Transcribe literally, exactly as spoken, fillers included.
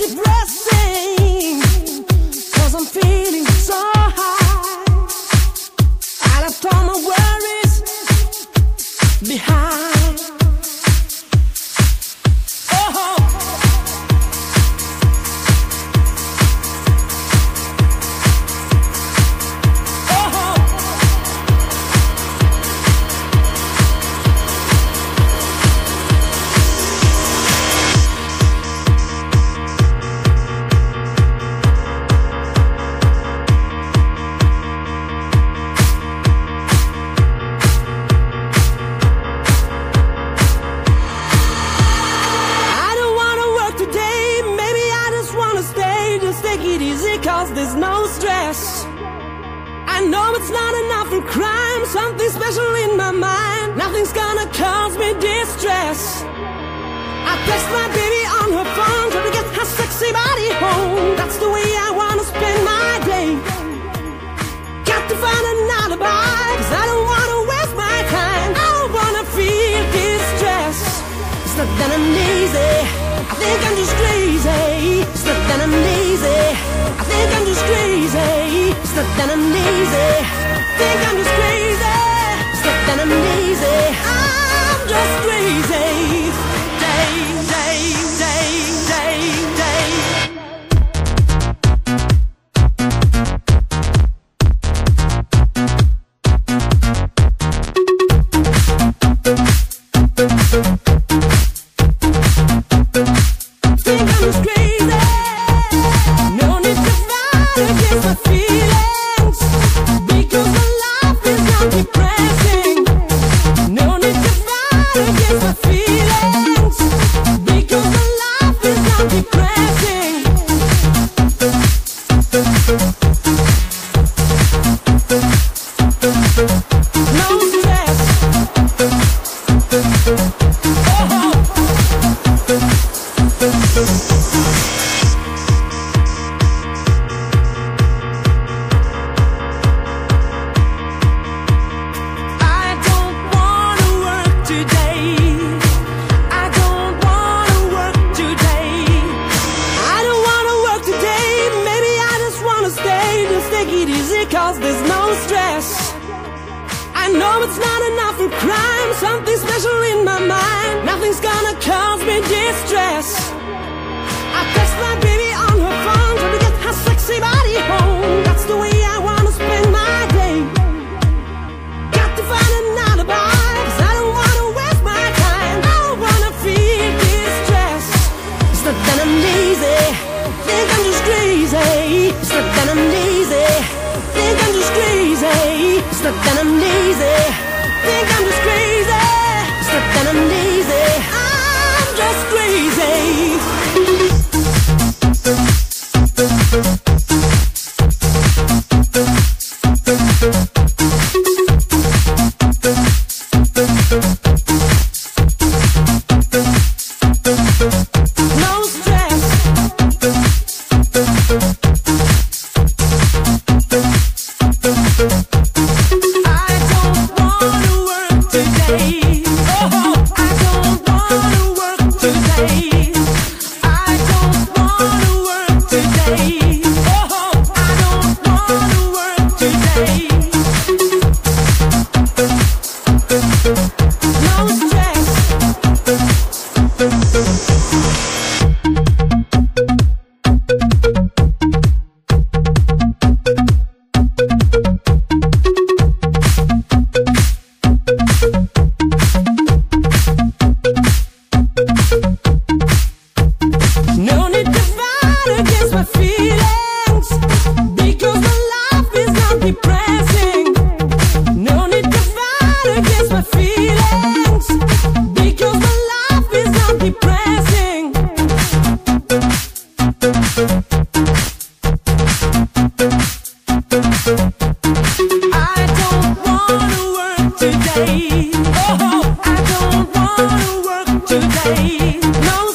depressing, 'cause I'm feeling so high. I left all my worries behind. Oh, there's no stress. I know it's not enough for crime. Something special in my mind. Nothing's gonna cause me distress. I text my baby on her phone, trying to get her sexy body home. That's the way I wanna spend my day. Got to find an alibi, 'cause I don't wanna waste my time. I don't wanna feel distress. It's not that I'm lazy, I think I'm just crazy. It's not that I'm lazy, I think I'm just crazy. It's not that I'm lazy, I think I'm just crazy. It's not that I'm lazy, I'm just crazy. Day, day, day, day, day. Think I'm just crazy. No need to fight against my feelings, because my life is not depressing. No need to fight against my feelings, because my life is not depressing. No stress. Oh. Cause there's no stress. I know it's not enough for crime. Something special in my mind. Nothing's gonna cause me distress. I text my baby on her phone, trying to get her sexy body home. That's the way I wanna spend my day. Got to find an alibi, 'cause I don't wanna waste my time. I don't wanna feel distress. It's not that I'm lazy, think I'm just crazy. It's not that I'm lazy, think I'm just crazy. It's not that I'm lazy, think I'm just crazy. It's not that I'm lazy, I'm just crazy. No stress. I don't wanna work today. Oh, I don't wanna work today. I don't wanna work today. Oh, I don't wanna work today. No stress. No need to fight against my feelings, because my life is not depressing. No need to fight against my feelings, because my life is not depressing. I don't wanna work today. Oh, I don't wanna work today. No